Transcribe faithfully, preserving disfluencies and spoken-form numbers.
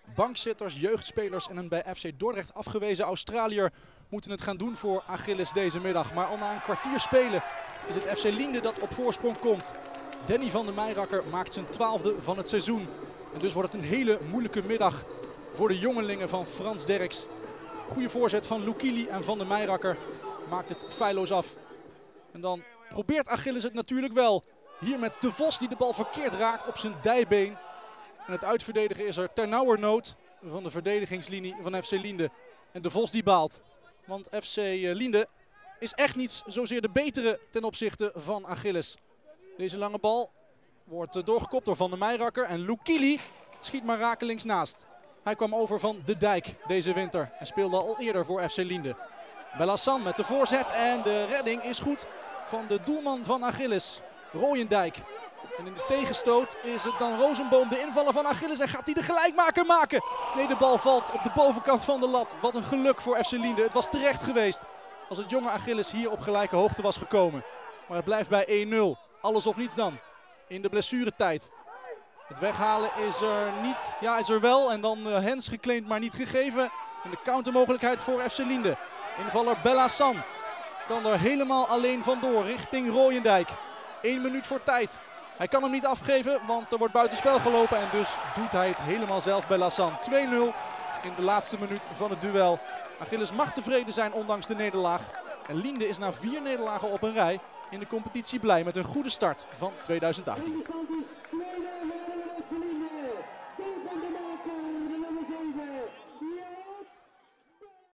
Bankzitters, jeugdspelers en een bij F C Dordrecht afgewezen Australiër moeten het gaan doen voor Achilles deze middag. Maar al na een kwartier spelen is het F C Liende dat op voorsprong komt. Danny van der Meijerakker maakt zijn twaalfde van het seizoen. En dus wordt het een hele moeilijke middag voor de jongelingen van Frans Derks. Goede voorzet van Lukili en Van der Meijerakker maakt het feilloos af. En dan probeert Achilles het natuurlijk wel. Hier met De Vos die de bal verkeerd raakt op zijn dijbeen. En het uitverdedigen is er ternauwernood van de verdedigingslinie van F C Liende. En De Vos die baalt. Want F C Liende is echt niet zozeer de betere ten opzichte van Achilles. Deze lange bal wordt doorgekopt door Van der Meijerakker. En Lukili schiet maar rakelings naast. Hij kwam over van De Dijk deze winter en speelde al eerder voor F C Liende. Bellassan met de voorzet en de redding is goed van de doelman van Achilles, Royendijk. En in de tegenstoot is het dan Rozenboom, de invaller van Achilles. En gaat hij de gelijkmaker maken? Nee, de bal valt op de bovenkant van de lat. Wat een geluk voor F C Liende. Het was terecht geweest als het jonge Achilles hier op gelijke hoogte was gekomen. Maar het blijft bij één nul. Alles of niets dan in de blessuretijd. Het weghalen is er niet. Ja, is er wel. En dan uh, Hens geclaimd, maar niet gegeven. En de countermogelijkheid voor F C Liende. Invaller Bellassan kan er helemaal alleen vandoor richting Royendijk. Eén minuut voor tijd. Hij kan hem niet afgeven, want er wordt buitenspel gelopen. En dus doet hij het helemaal zelf, Bellassan. twee nul in de laatste minuut van het duel. Achilles mag tevreden zijn ondanks de nederlaag. En Liende is na vier nederlagen op een rij in de competitie blij met een goede start van tweeduizend achttien.